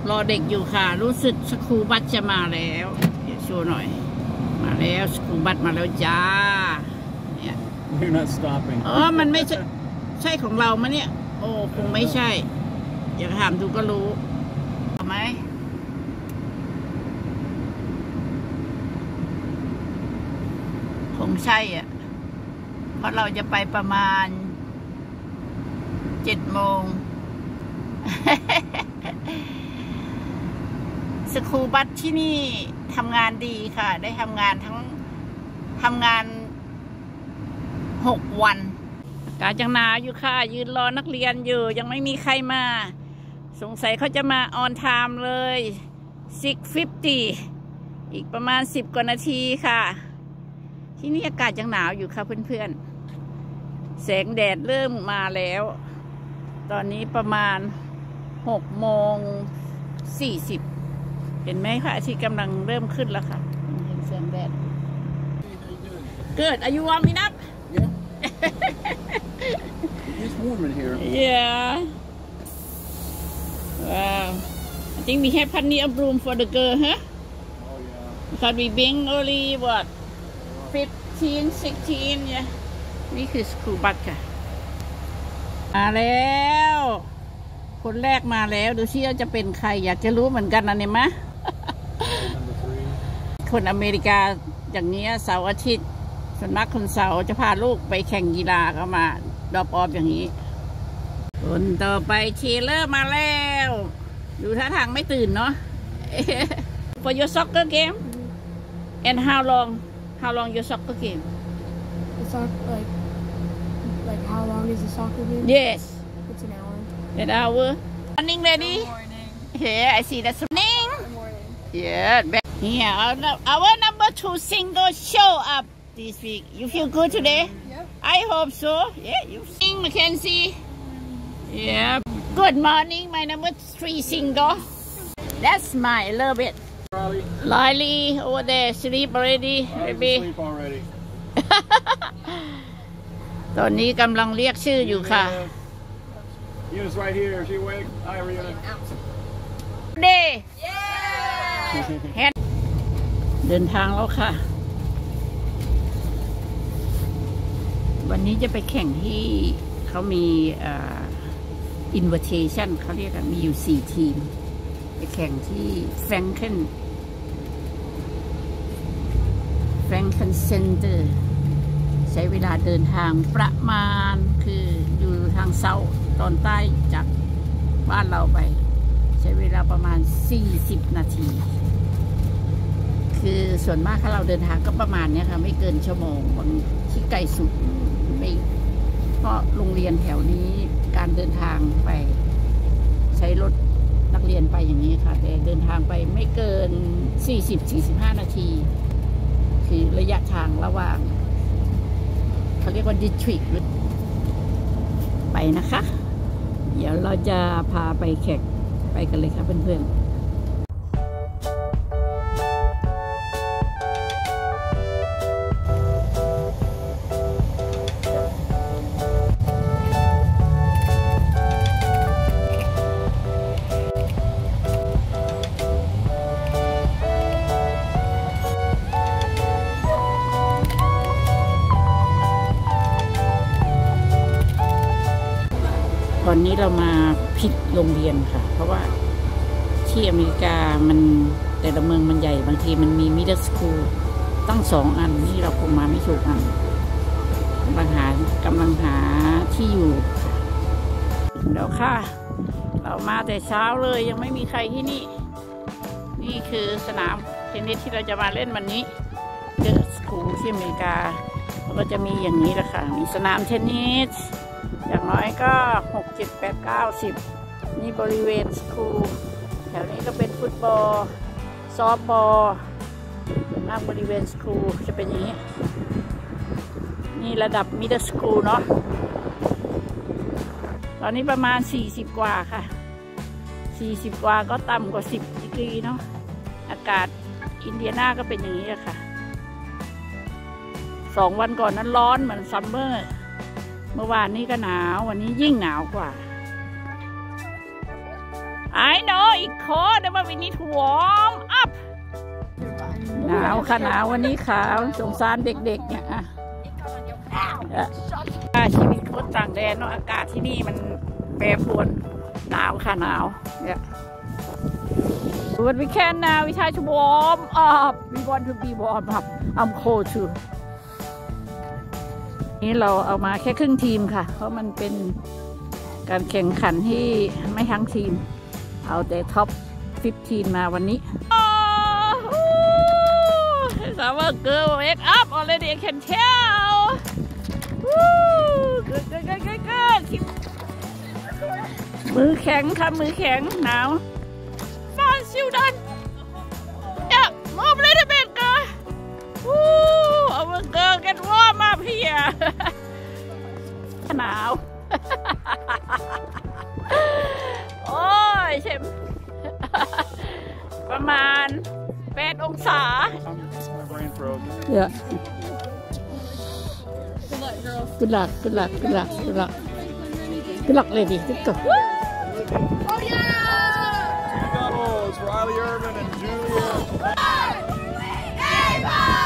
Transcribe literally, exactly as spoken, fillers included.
รอเด็กอยู่ค่ะรู้สึกสกูบัสจะมาแล้วเดี๋ยวโชว์หน่อยมาแล้วสกูบัสมาแล้วจ้าเนี่ย You're not stopping อ๋อมันไม่ใช่ใช่ของเรามะเนี่ยโอ้คงไม่ใช่อยากถามดูก็รู้เอาไหมคงใช่อ่ะเพราะเราจะไปประมาณเจ็ดโมงสกูบัสที่นี่ทำงานดีค่ะได้ทำงานทั้งทำงานหกวันอากาศยังหนาวอยู่ค่ะยืนรอนักเรียนอยู่ยังไม่มีใครมาสงสัยเขาจะมาออนไทม์เลยหก ห้าสิบอีกประมาณสิบกว่านาทีค่ะที่นี่อากาศยังหนาวอยู่ค่ะเพื่อนๆแสงแดดเริ่มมาแล้วตอนนี้ประมาณหกโมงสี่สิบเห็นไหมคะอาทิตย์กำลังเริ่มขึ้นแล้วค่ะเห็นแสงแดดเกิดอายุวามินับ It's warm in here. Yeah. Wow. I think we have plenty of room for the girl, huh? Oh yeah. Because we being only what fifteen, sixteen, yeah. นี่คือสกูบัสค่ะมาแล้วคนแรกมาแล้วดูซิว่าจะเป็นใครอยากจะรู้เหมือนกันนะเนี่ยมะ คนอเมริกาอย่างนี้เสาร์อาทิตย์ส่วนมากคนเสาร์จะพาลูกไปแข่งกีฬาก็มาดรอปออฟอย่างนี้คนต่อไปเชเลอร์มาแล้วดูท่าทางไม่ตื่นเนาะ For your soccer game and how long how long your soccer game The soccer, like, like how long is the soccer game? Yes It's an hour. an hour morning lady here I see that's morning Good morning. yeah here our, our number two single show up this week you feel good today Yep. I hope so yeah you sing Mackenzie yeah good morning my number three single that's my love it Riley, Lily over there sleep already I was baby asleep already. ตอนนี้กำลังเรียกชื่ออยู่ค่ะ Eunice right here. Is she awake? Hi, Rihanna. เดย์เดินทางแล้วค่ะวันนี้จะไปแข่งที่เขามีอินวิเทชันเขาเรียกกันมีอยู่สี่ทีมไปแข่งที่แฟรงเคนแฟรงเคนเซ็นเตอร์ใช้เวลาเดินทางประมาณคืออยู่ทางเซาท์ตอนใต้จากบ้านเราไปใช้เวลาประมาณสี่สิบนาทีคือส่วนมากถ้าเราเดินทางก็ประมาณนี้ค่ะไม่เกินชั่วโมงบางที่ไกลสุดไม่เพราะโรงเรียนแถวนี้การเดินทางไปใช้รถนักเรียนไปอย่างนี้ค่ะแต่เดินทางไปไม่เกิน สี่สิบถึงสี่สิบห้า นาทีคือระยะทางระหว่างเขาเรียกว่า district ไปนะคะเดี๋ยวเราจะพาไปแข่งไปกันเลยค่ะเพื่อนๆตอนนี้เรามาผิดโรงเรียนค่ะเพราะว่าที่อเมริกามันแต่ละเมืองมันใหญ่บางทีมันมีมิดเดิลสคูลตั้งสองอันนี่เราคงมาไม่ถูกอันกำลังหากำลังหาที่อยู่ค่ะเดี๋ยวค่ะเรามาแต่เช้าเลยยังไม่มีใครที่นี่นี่คือสนามเทนนิสที่เราจะมาเล่นวันนี้เดอะสคูลที่อเมริกาเราจะมีอย่างนี้แหละค่ะมีสนามเทนนิสอย่างน้อยก็หก เจ็ด แปด เก้า สิบนี่บริเวณสคูลแถวนี้ก็เป็นฟุตบอลซอฟต์บอลส่วนมากบริเวณสคูลจะเป็นอย่างนี้นี่ระดับมิดเดิลสคูลเนาะตอนนี้ประมาณสี่สิบกว่าค่ะสี่สิบกว่าก็ต่ำกว่าสิบดีกรีเนาะอากาศอินเดียนาก็เป็นอย่างนี้ค่ะสองวันก่อนนั้นร้อนเหมือนซัมเมอร์เมื่อวานนี้ก็หนาววันนี้ยิ่งหนาวกว่า I know it cold but we need to warm up หนาวค่ะหนาววันนี้ขาวสงสารเด็กๆเนี่ยอ่ะชีวิตคนต่างแดนเนาะอากาศที่นี่มันแปรปรวนหนาวค่ะหนาวเนี่ย But we can now we try to warm up we want to be warm up I'm cold too นี่เราเอามาแค่ครึ่งทีมค่ะเพราะมันเป็นการแข่งขันที่ไม่ทั้งทีมเอาแต่ท็อปสิบมาวันนี้ Our girl wake up already I can tell good good good good good มือแข็งค่ะมือแข็งหนาว Fast you done yeah move a little bit girl our girl get warm up here หนาวโอ้ยเชมประมาณแปดองศา Yeah. Good luck, girl. Good luck, good luck, good luck, good luck. Good luck, lady. Let's go. Oh, yeah! Two doubles, Riley Irvin and Julia.